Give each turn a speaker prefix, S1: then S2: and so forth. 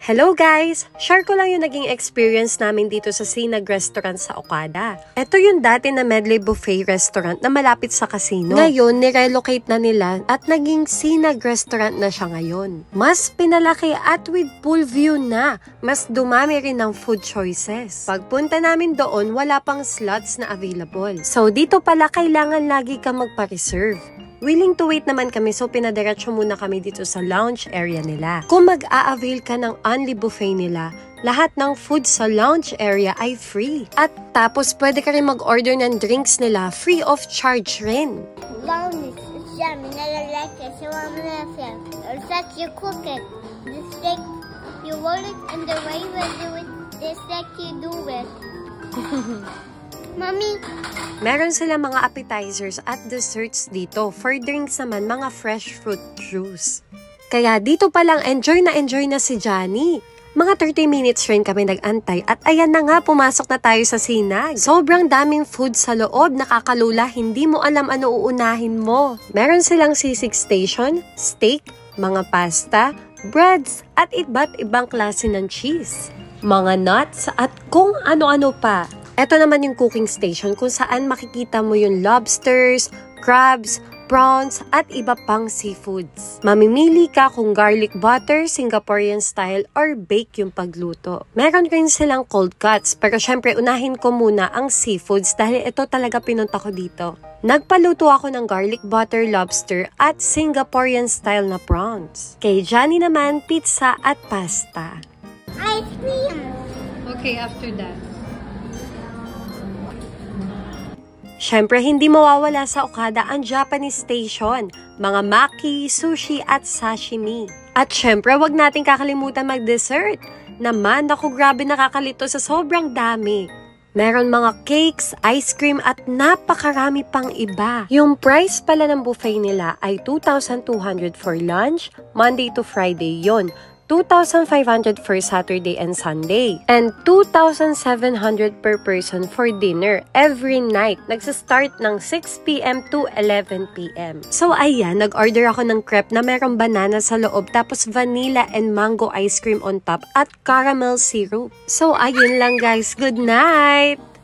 S1: Hello guys! Share ko lang yung naging experience namin dito sa Sinag Restaurant sa Okada. Ito yung dati na Medley Buffet Restaurant na malapit sa casino. Ngayon, nirelocate na nila at naging Sinag Restaurant na siya ngayon. Mas pinalaki at with pool view na. Mas dumami rin ng food choices. Pagpunta namin doon, wala pang slots na available. So dito pala kailangan lagi ka magpa-reserve. Willing to wait naman kami so pinadiretso muna kami dito sa lounge area nila. Kung mag-a-avail ka ng only buffet nila, lahat ng food sa lounge area ay free. At tapos pwede ka rin mag-order ng drinks nila free of charge rin.
S2: Lounge is yummy, nalalaki, so I'm laughing. Or such you cook it. The steak, you roll it and the way you do it, the steak you do it. Mommy.
S1: Meron sila mga appetizers at desserts dito. For drinks naman, mga fresh fruit juice. Kaya dito palang enjoy na si Johnny. Mga 30 minutes rin kami nag-antay at ayan na nga, pumasok na tayo sa Sinag. Sobrang daming food sa loob, nakakalula, hindi mo alam ano uunahin mo. Meron silang sisig station, steak, mga pasta, breads, at iba't ibang klase ng cheese. Mga nuts at kung ano-ano pa. Ito naman yung cooking station kung saan makikita mo yung lobsters, crabs, prawns, at iba pang seafoods. Mamimili ka kung garlic butter, Singaporean style, or bake yung pagluto. Meron rin silang cold cuts, pero syempre unahin ko muna ang seafoods dahil ito talaga pinunta ko dito. Nagpaluto ako ng garlic butter lobster at Singaporean style na prawns. Kay Johnny naman, pizza at pasta.
S2: Ice cream.
S1: Okay, after that. Siyempre, hindi mawawala sa Okada ang Japanese station, mga maki, sushi at sashimi. At siyempre, wag natin kakalimutan mag-dessert. Naman, naku, grabe nakakalito sa sobrang dami. Meron mga cakes, ice cream at napakarami pang iba. Yung price pala ng buffet nila ay 2,200 for lunch, Monday to Friday yon. 2,500 for Saturday and Sunday. And 2,700 per person for dinner every night. Nagsa-start ng 6 p.m. to 11 p.m. So ayan, nag-order ako ng crepe na merong banana sa loob tapos vanilla and mango ice cream on top at caramel syrup. So ayun lang guys, good night!